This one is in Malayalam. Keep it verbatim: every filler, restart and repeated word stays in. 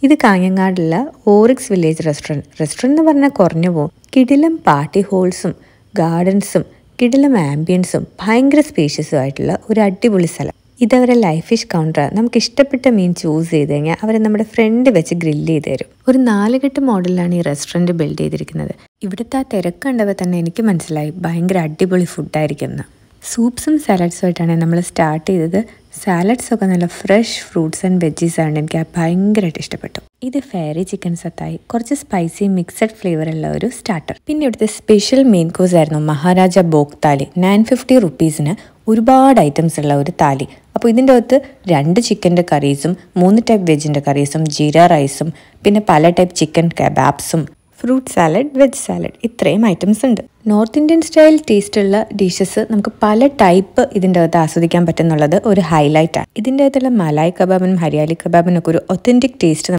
ഇത് കാഞ്ഞങ്ങാടുള്ള ഓറിക്സ് വില്ലേജ് റെസ്റ്റോറൻറ്റ്. റെസ്റ്റോറൻറ്റ് എന്ന് പറഞ്ഞാൽ കുറഞ്ഞു പോകും. കിടിലം പാർട്ടി ഹോൾസും ഗാർഡൻസും കിടിലം ആംബിയൻസും ഭയങ്കര സ്പേഷ്യസും ആയിട്ടുള്ള ഒരു അടിപൊളി സ്ഥലം. ഇതവരെ ലൈഫ് ഫിഷ് കൗണ്ടറാണ്. നമുക്ക് ഇഷ്ടപ്പെട്ട മീൻ ചൂസ് ചെയ്ത് കഴിഞ്ഞാൽ അവർ നമ്മുടെ ഫ്രണ്ട് വെച്ച് ഗ്രില്ല് ചെയ്ത് തരും. ഒരു നാലുകെട്ട് മോഡലിലാണ് ഈ റെസ്റ്റോറൻറ്റ് ബിൽഡ് ചെയ്തിരിക്കുന്നത്. ഇവിടുത്തെ ആ തിരക്ക് കണ്ടപ്പോൾ തന്നെ എനിക്ക് മനസ്സിലായി ഭയങ്കര അടിപൊളി ഫുഡായിരിക്കും എന്ന്. സൂപ്സും സാലഡ്സും ആയിട്ടാണ് നമ്മൾ സ്റ്റാർട്ട് ചെയ്തത്. സാലഡ്സൊക്കെ നല്ല ഫ്രഷ് ഫ്രൂട്ട്സ് ആൻഡ് വെജീസ് ആണ്. എനിക്ക് ഭയങ്കരമായിട്ട് ഇഷ്ടപ്പെട്ടു. ഇത് ഫെയറി ചിക്കൻ സത്തായി, കുറച്ച് സ്പൈസി മിക്സഡ് ഫ്ലേവർ ഉള്ള ഒരു സ്റ്റാർട്ടർ. പിന്നെ ഇവിടുത്തെ സ്പെഷ്യൽ മെയിൻ കോഴ്സ് ആയിരുന്നു മഹാരാജ ബോക്ക് താലി. നയൻ ഫിഫ്റ്റി റുപ്പീസിന് ഒരുപാട് ഐറ്റംസ് ഉള്ള ഒരു താലി. അപ്പോൾ ഇതിൻ്റെ അകത്ത് രണ്ട് ചിക്കൻ്റെ കറീസും മൂന്ന് ടൈപ്പ് വെജിൻ്റെ കറീസും ജീര റൈസും പിന്നെ പല ടൈപ്പ് ചിക്കൻ കബാബ്സും ഫ്രൂട്ട് സാലഡ്, വെജ് സാലഡ്, ഇത്രയും ഐറ്റംസ് ഉണ്ട്. നോർത്ത് ഇന്ത്യൻ സ്റ്റൈൽ ടേസ്റ്റുള്ള ഡിഷസ് നമുക്ക് പല ടൈപ്പ് ഇതിൻ്റെ അകത്ത് ആസ്വദിക്കാൻ പറ്റുന്നുള്ളത് ഒരു ഹൈലൈറ്റാണ്. ഇതിൻ്റെ അകത്തുള്ള മലായ് കബാബിനും ഹരിയാലി കബാബിനൊക്കെ ഒരു ഒത്തൻറ്റിക് ടേസ്റ്റ്